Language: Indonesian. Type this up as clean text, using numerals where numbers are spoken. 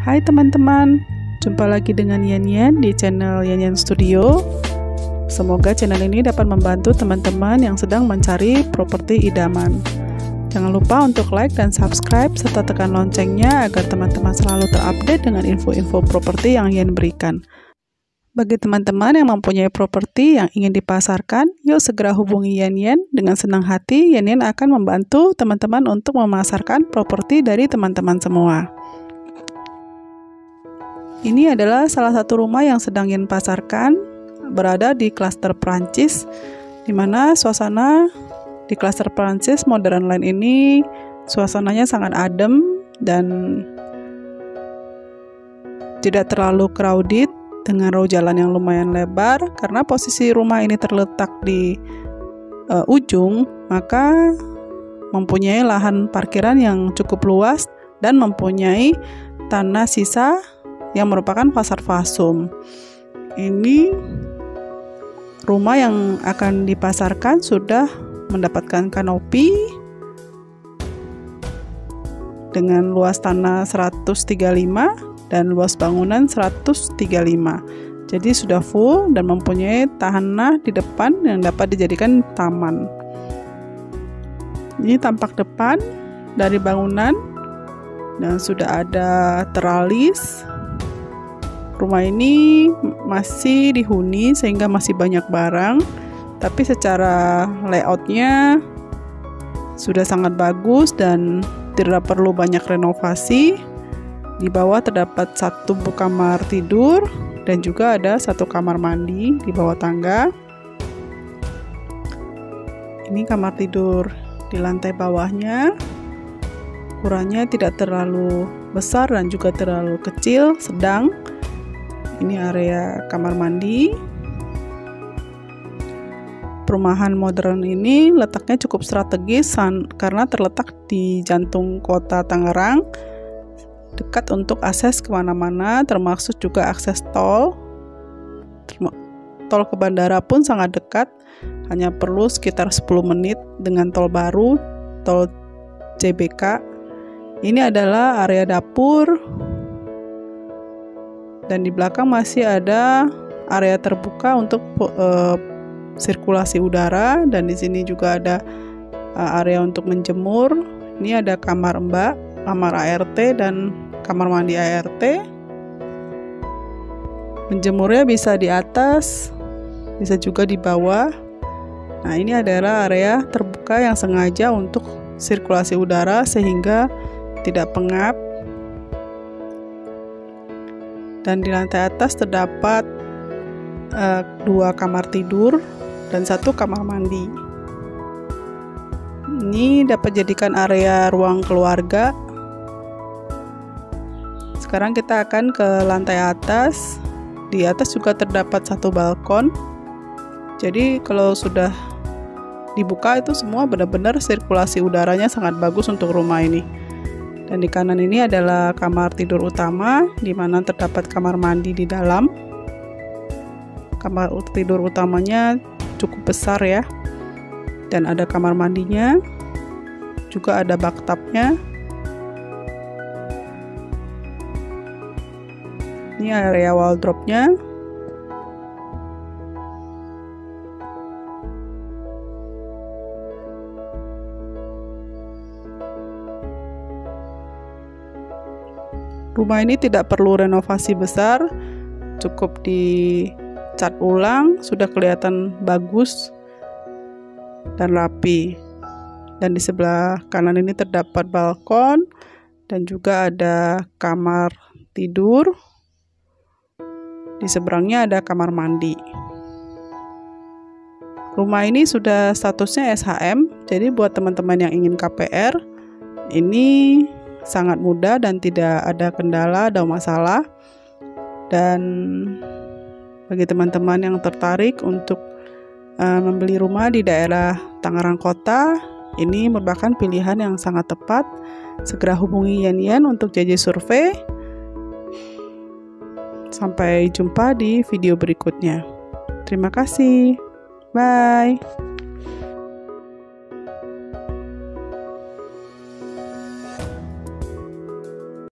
Hai teman-teman, jumpa lagi dengan Yan di channel Yan Studio. Semoga channel ini dapat membantu teman-teman yang sedang mencari properti idaman. Jangan lupa untuk like dan subscribe serta tekan loncengnya agar teman-teman selalu terupdate dengan info-info properti yang Yan berikan. Bagi teman-teman yang mempunyai properti yang ingin dipasarkan, yuk segera hubungi Yan. Dengan senang hati, Yan akan membantu teman-teman untuk memasarkan properti dari teman-teman semua. Ini adalah salah satu rumah yang sedang Yan pasarkan, berada di klaster Prancis, di mana suasana di klaster Prancis Modern Line ini suasananya sangat adem dan tidak terlalu crowded dengan row jalan yang lumayan lebar. Karena posisi rumah ini terletak di ujung, maka mempunyai lahan parkiran yang cukup luas dan mempunyai tanah sisa yang merupakan pasar fasum. Ini rumah yang akan dipasarkan sudah mendapatkan kanopi dengan luas tanah 135 dan luas bangunan 135. Jadi sudah full dan mempunyai tanah di depan yang dapat dijadikan taman. Ini tampak depan dari bangunan dan sudah ada teralis. Rumah ini masih dihuni sehingga masih banyak barang, tapi secara layoutnya sudah sangat bagus dan tidak perlu banyak renovasi. Di bawah terdapat satu kamar tidur dan juga ada satu kamar mandi di bawah tangga. Ini kamar tidur di lantai bawahnya, ukurannya tidak terlalu besar dan juga terlalu kecil, sedang. Ini area kamar mandi. Perumahan modern ini letaknya cukup strategis karena terletak di jantung kota Tangerang, dekat untuk akses kemana-mana, termasuk juga akses tol. Tol ke bandara pun sangat dekat, hanya perlu sekitar 10 menit dengan tol baru, tol CBK. Ini adalah area dapur. Dan di belakang masih ada area terbuka untuk sirkulasi udara, dan di sini juga ada area untuk menjemur. Ini ada kamar Mbak, kamar ART dan kamar mandi ART. Menjemurnya bisa di atas, bisa juga di bawah. Nah, ini adalah area terbuka yang sengaja untuk sirkulasi udara sehingga tidak pengap. Dan di lantai atas terdapat 2 kamar tidur dan 1 kamar mandi. Ini dapat jadikan area ruang keluarga. Sekarang kita akan ke lantai atas. Di atas juga terdapat 1 balkon. Jadi kalau sudah dibuka itu semua benar-benar sirkulasi udaranya sangat bagus untuk rumah ini. Dan di kanan ini adalah kamar tidur utama, di mana terdapat kamar mandi di dalam. Kamar tidur utamanya cukup besar ya, dan ada kamar mandinya, juga ada bathtubnya. Ini area wardrobe-nya. Rumah ini tidak perlu renovasi besar, cukup dicat ulang, sudah kelihatan bagus dan rapi. Dan di sebelah kanan ini terdapat balkon dan juga ada kamar tidur. Di seberangnya ada kamar mandi. Rumah ini sudah statusnya SHM, jadi buat teman-teman yang ingin KPR, ini sangat mudah dan tidak ada kendala atau masalah. Dan bagi teman-teman yang tertarik untuk membeli rumah di daerah Tangerang Kota, ini merupakan pilihan yang sangat tepat. Segera hubungi Yan untuk JJ Survei. Sampai jumpa di video berikutnya. Terima kasih. Bye.